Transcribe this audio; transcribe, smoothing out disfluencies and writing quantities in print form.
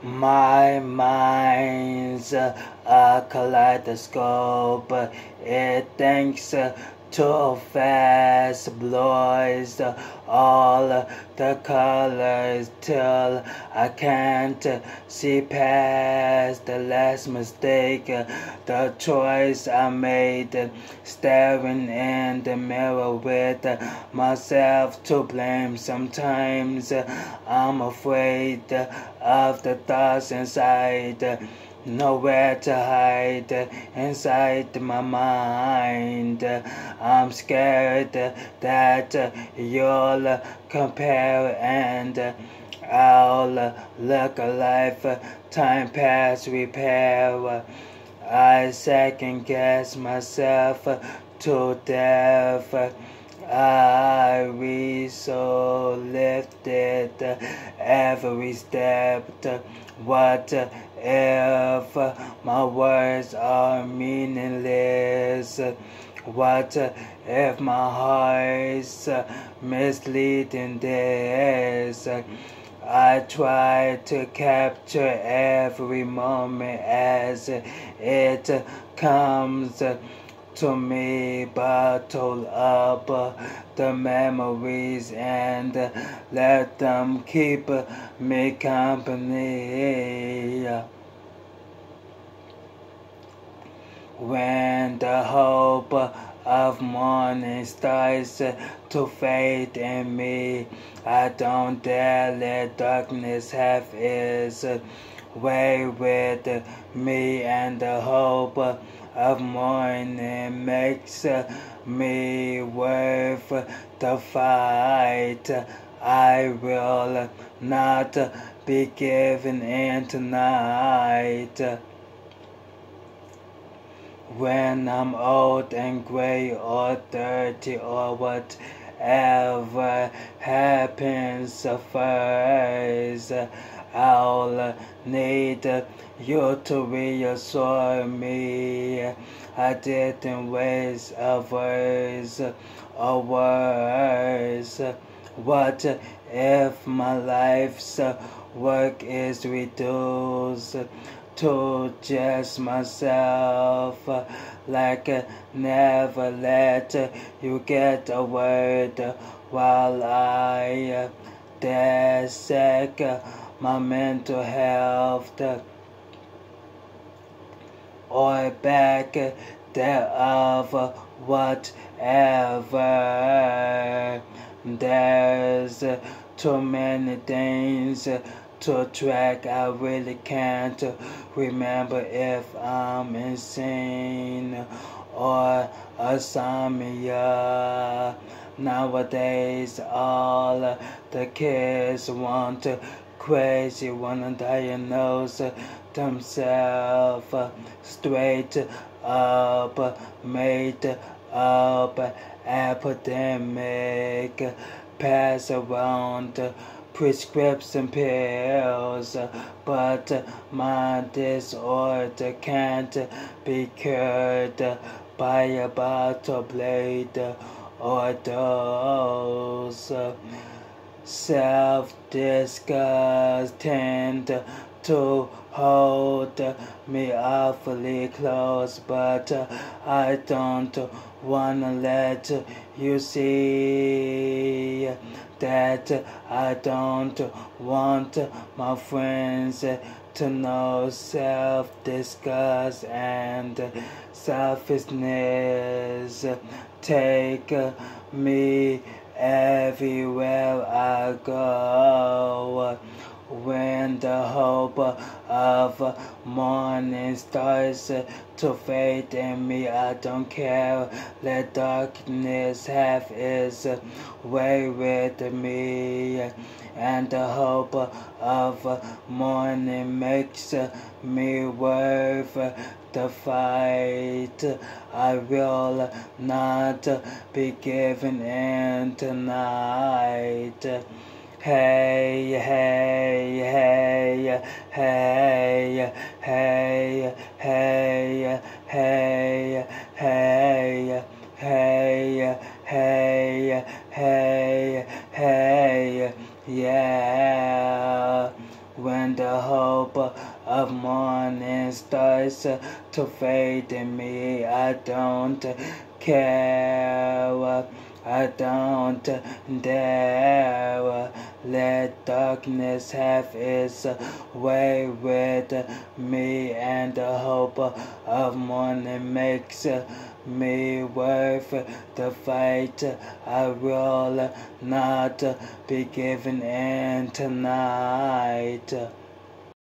My mind's a kaleidoscope. It thinks too fast, blurs all the colors till I can't see past the last mistake. The choice I made, staring in the mirror with myself to blame. Sometimes I'm afraid of the thoughts inside, nowhere to hide inside my mind. I'm scared that you'll compare and I'll look a lifetime past repair. I second guess myself to death. I be so lifted every step. What if my words are meaningless? What if my heart's misleading this? I try to capture every moment as it comes to me, bottle up the memories and let them keep me company. When the hope of morning starts to fade in me, I don't dare let darkness have its way with me, and the hope of morning makes me worth the fight. I will not be given in tonight. When I'm old and gray or dirty or whatever happens first, I'll need you to reassure me I didn't waste a verse or words. What if my life's work is reduced to just myself? Like never let you get a word while I dissect my mental health or back thereof, whatever. There's too many things to track. I really can't remember if I'm insane or insomnia. Nowadays all the kids want crazy, wanna diagnose themselves straight up, made up epidemic, pass around prescription pills, but my disorder can't be cured by a bottle blade or dose. Self-disgust tend to hold me awfully close, but I don't wanna let you see that I don't want my friends to know self-disgust and selfishness take me everywhere I go. When the hope of morning starts to fade in me, I don't care. Let darkness have its way with me. And the hope of morning makes me worth the fight. I will not be given in tonight. Hey, hey, hey, hey, hey, hey, hey, hey, hey, hey, hey, hey, yeah. when the hope of morning starts to fade in me. I don't care. I don't dare let darkness have its way with me, and the hope of morning makes me worth the fight. I will not be given in tonight.